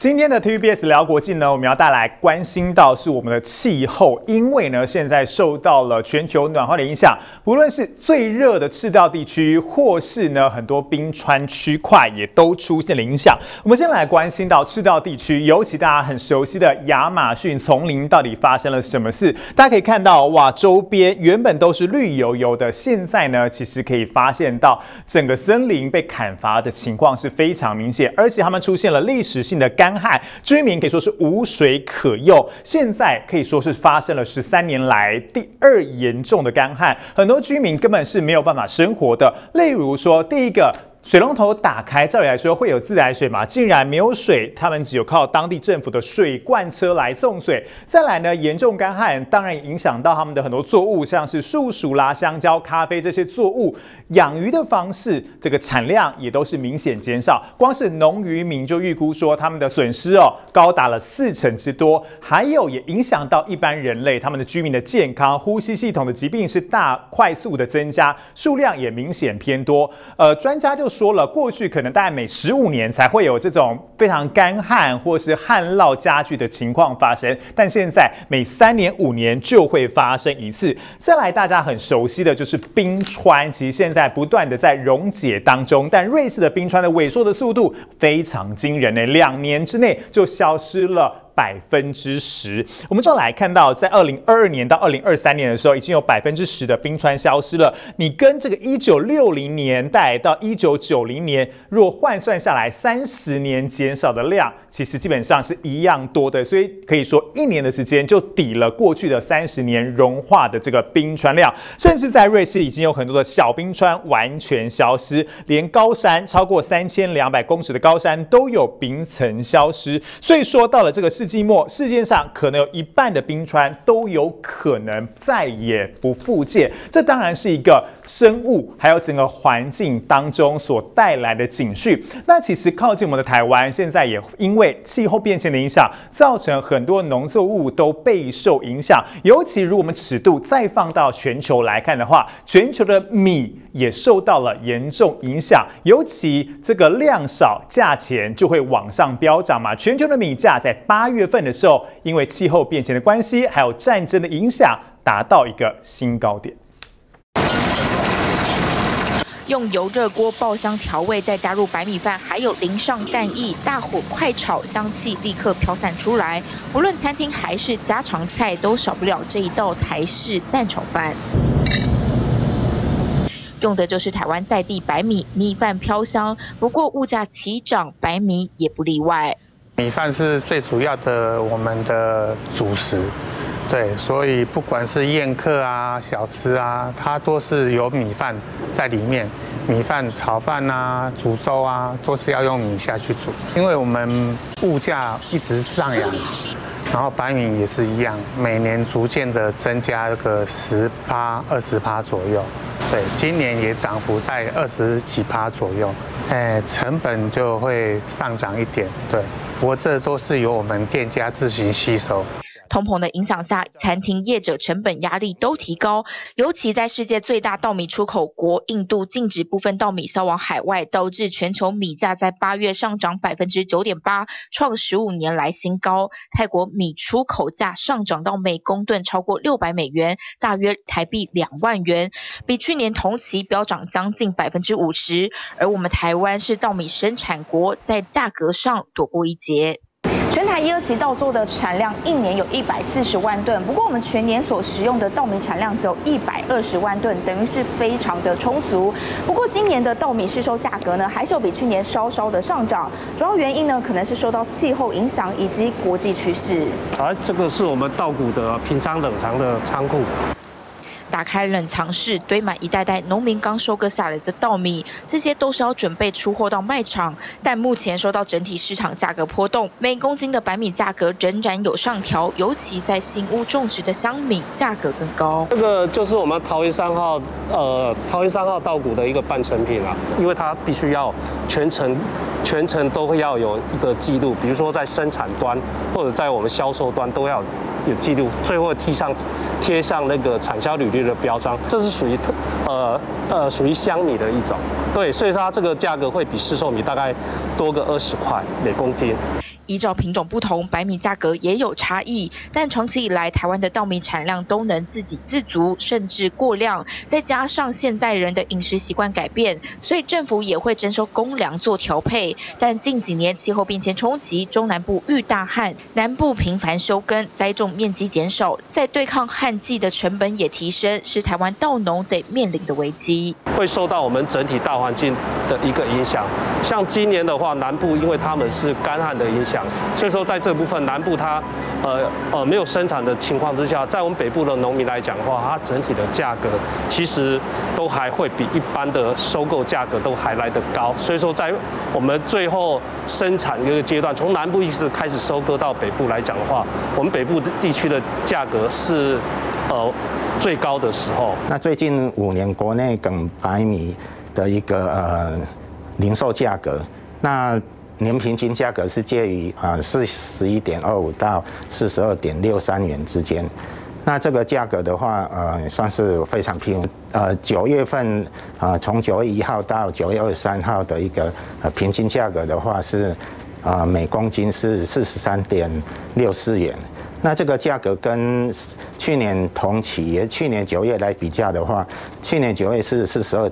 今天的 TVBS 聊国际呢，我们要带来关心到是我们的气候，因为呢现在受到了全球暖化的影响，不论是最热的赤道地区，或是呢很多冰川区块也都出现了影响。我们先来关心到赤道地区，尤其大家很熟悉的亚马逊丛林到底发生了什么事？大家可以看到，哇，周边原本都是绿油油的，现在呢其实可以发现到整个森林被砍伐的情况是非常明显，而且他们出现了历史性的干旱，居民可以说是无水可用。现在可以说是发生了13年来第2严重的干旱，很多居民根本是没有办法生活的。例如说，第一个，水龙头打开，照理来说会有自来水嘛，竟然没有水，他们只有靠当地政府的水罐车来送水。再来呢，严重干旱当然影响到他们的很多作物，像是树薯啦、香蕉、咖啡这些作物，养鱼的方式，这个产量也都是明显减少。光是农渔民就预估说，他们的损失高达了40%之多。还有也影响到一般人类，他们的居民的健康，呼吸系统的疾病是快速的增加，数量也明显偏多。专家就说了，过去可能大概每15年才会有这种非常干旱或是旱涝加剧的情况发生，但现在每3年、5年就会发生一次。再来，大家很熟悉的就是冰川，其实现在不断的在溶解当中，但瑞士的冰川的萎缩的速度非常惊人，2年之内就消失了10%。我们就来看到，在2022年到2023年的时候，已经有10%的冰川消失了。你跟这个1960年代到1990年，若换算下来，30年减少的量，其实基本上是一样多的。所以可以说，1年的时间就抵了过去的30年融化的这个冰川量。甚至在瑞士已经有很多的小冰川完全消失，连高山超过3200公尺的高山都有冰层消失。所以说到了这个世纪末，世界上可能有1半的冰川都有可能再也不复见。这当然是一个生物还有整个环境当中所带来的警讯。那其实靠近我们的台湾，现在也因为气候变迁的影响，造成很多农作物都备受影响。尤其如果我们尺度再放到全球来看的话，全球的米也受到了严重影响。尤其这个量少，价钱就会往上飙涨嘛。全球的米价在8月份的时候，因为气候变迁的关系，还有战争的影响，达到一个新高点。 用油热锅爆香调味，再加入白米饭，还有淋上蛋液，大火快炒，香气立刻飘散出来。无论餐厅还是家常菜，都少不了这一道台式蛋炒饭。用的就是台湾在地白米，米饭飘香。不过物价齐涨，白米也不例外。 米饭是最主要的我们的主食。对，所以不管是宴客啊、小吃啊，它都是有米饭在里面。米饭炒饭啊、煮粥啊，都是要用米下去煮。因为我们物价一直上扬，然后白米也是一样，每年逐渐的增加个10%、20%左右。对，今年也涨幅在20几%左右。成本就会上涨一点。对，不过这都是由我们店家自行吸收。 通膨的影响下，餐厅业者成本压力都提高，尤其在世界最大稻米出口国印度禁止部分稻米销往海外，导致全球米价在8月上涨9.8%，创15年来新高。泰国米出口价上涨到每公吨超过600美元，大约台币2万元，比去年同期飙涨将近50%。而我们台湾是稻米生产国，在价格上躲过一劫。 全台1、2期稻作的产量1年有140万吨，不过我们全年所食用的稻米产量只有120万吨，等于是非常的充足。不过今年的稻米市售价格呢，还是有比去年稍稍的上涨，主要原因呢，可能是受到气候影响以及国际趋势。 这个是我们稻谷的平仓冷藏的仓库。 打开冷藏室，堆满一袋袋农民刚收割下来的稻米，这些都是要准备出货到卖场。但目前受到整体市场价格波动，每公斤的白米价格仍然有上调，尤其在新屋种植的香米价格更高。 这个就是我们桃园3号稻谷的一个半成品啊，因为它必须要全程都会要有一个记录，比如说在生产端或者在我们销售端都要有记录，最后贴上那个产销履历的标章，这是属于香米的一种。对，所以它这个价格会比市售米大概多个20块每公斤。 依照品种不同，白米价格也有差异。但长期以来，台湾的稻米产量都能自给自足，甚至过量。再加上现代人的饮食习惯改变，所以政府也会征收公粮做调配。但近几年气候变迁冲击，中南部遇大旱，南部频繁休耕，栽种面积减少，在对抗旱季的成本也提升，是台湾稻农得面临的危机。 会受到我们整体大环境的一个影响。像今年的话，南部因为他们是干旱的影响，所以说在这部分南部它没有生产的情况之下，在我们北部的农民来讲的话，它整体的价格其实都还会比一般的收购价格都还来得高。所以说在我们最后生产的一个阶段，从南部一直开始收割到北部来讲的话，我们北部地区的价格是最高的时候。 那最近5年国内梗白米的一个零售价格，那年平均价格是介于41.25到42.63元之间。那这个价格的话，算是非常平稳。9月份从9月1号到9月23号的一个平均价格的话是每公斤是43.64元。那这个价格跟去年同期，也去年9月来比较的话，去年9月是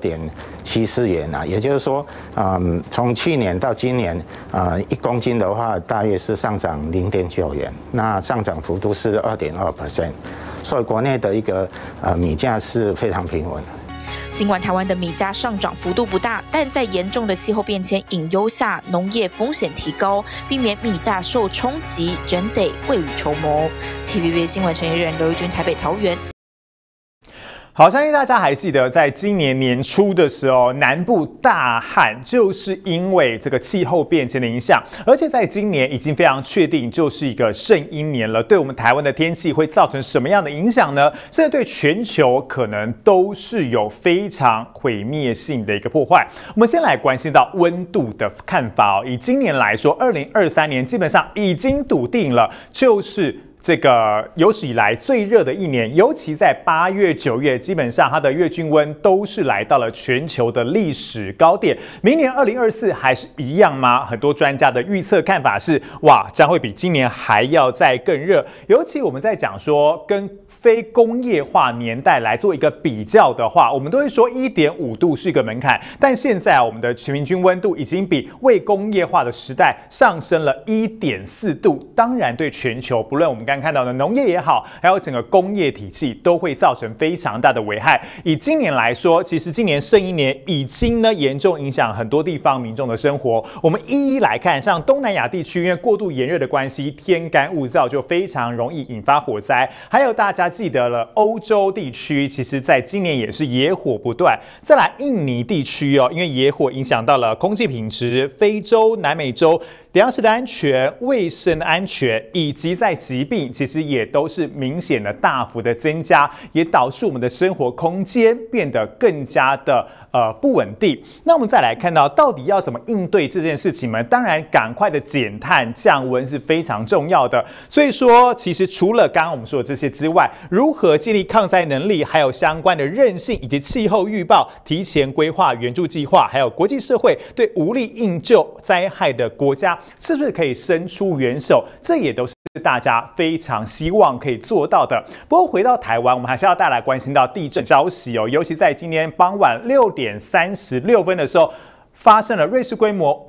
42.74元啊，也就是说，从去年到今年，1公斤的话大约是上涨0.9元，那上涨幅度是2.2%，所以国内的一个米价是非常平稳的。 尽管台湾的米价上涨幅度不大，但在严重的气候变迁隐忧下，农业风险提高，避免米价受冲击，仍得未雨绸缪。TVB 新闻陈怡仁、刘玉君台北桃园。 好，相信大家还记得，在今年年初的时候，南部大旱，就是因为这个气候变迁的影响，而且在今年已经非常确定，就是一个圣婴年了。对我们台湾的天气会造成什么样的影响呢？甚至对全球可能都是有非常毁灭性的一个破坏。我们先来关心到温度的看法哦。以今年来说，2023年基本上已经笃定了，就是这个有史以来最热的一年，尤其在8月、9月，基本上它的月均温都是来到了全球的历史高点。明年2024还是一样吗？很多专家的预测看法是，哇，将会比今年还要再更热。尤其我们在讲说跟非工业化年代来做一个比较的话，我们都会说1.5度是一个门槛，但现在我们的平均温度已经比未工业化的时代上升了1.4度。当然，对全球不论我们刚刚看到的农业也好，还有整个工业体系，都会造成非常大的危害。以今年来说，其实今年圣婴年已经呢严重影响很多地方民众的生活。我们一一来看，像东南亚地区，因为过度炎热的关系，天干物燥就非常容易引发火灾。还有大家记得了，欧洲地区其实在今年也是野火不断。再来印尼地区哦，因为野火影响到了空气品质，非洲、南美洲粮食的安全、卫生的安全，以及在疾病，其实也都是明显的大幅的增加，也导致我们的生活空间变得更加的不稳定。那我们再来看到，到底要怎么应对这件事情呢？当然，赶快的减碳降温是非常重要的。所以说，其实除了刚刚我们说的这些之外，如何建立抗灾能力，还有相关的韧性以及气候预报、提前规划援助计划，还有国际社会对无力应救灾害的国家，是不是可以伸出援手？这也都是大家非常希望可以做到的。不过回到台湾，我们还是要带来关心到地震消息哦，尤其在今天傍晚6点36分的时候，发生了瑞士规模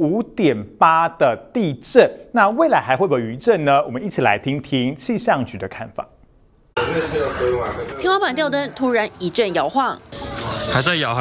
5.8的地震。那未来还会不会有余震呢？我们一起来听听气象局的看法。 天花板吊灯突然一阵摇晃， 还在摇。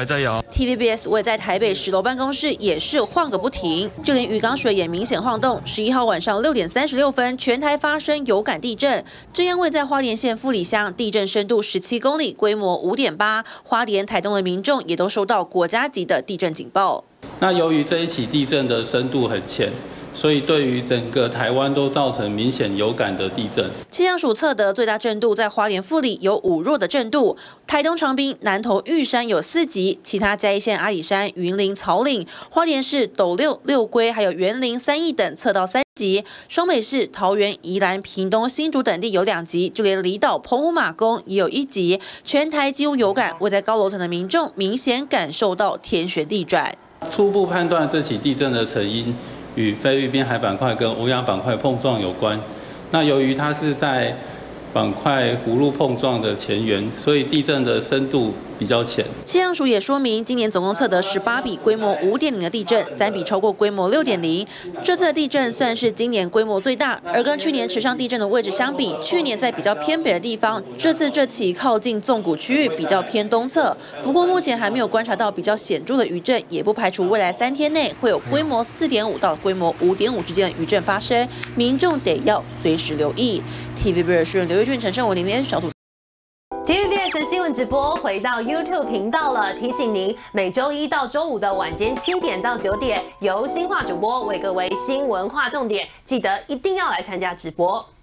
TVBS 位在台北10楼办公室也是晃个不停，就连鱼缸水也明显晃动。11号晚上6点36分，全台发生有感地震。这样位在花莲县富里乡，地震深度17公里，规模5.8。花莲、台东的民众也都收到国家级的地震警报。 那由于这一起地震的深度很浅，所以对于整个台湾都造成明显有感的地震。 气象署测得最大震度在花莲富里有5弱的震度，台东长滨、南投玉山有4级，其他嘉义县阿里山、云林、草岭、花莲市斗六、六龟还有员林、三义等测到3级，双北市、桃园、宜兰、屏东、新竹等地有2级，就连离岛、澎湖、马公也有1级，全台几乎有感。位在高楼层的民众明显感受到天旋地转。 初步判断这起地震的成因与菲律宾海板块跟欧亚板块碰撞有关。那由于它是在板块弧路碰撞的前缘，所以地震的深度比较浅。 气象署也说明，今年总共测得18笔规模5.0的地震，3笔超过规模6.0。这次的地震算是今年规模最大，而跟去年池上地震的位置相比，去年在比较偏北的地方，这次这起靠近纵谷区域比较偏东侧。不过目前还没有观察到比较显著的余震，也不排除未来3天内会有规模4.5到规模5.5之间的余震发生，民众得要随时留意。TVBS 新闻刘玉俊、陈胜文连小组。 TVBS 新闻直播回到 YouTube 频道了，提醒您每周1到周5的晚间7点到9点，由新化主播为各位新闻划重点，记得一定要来参加直播。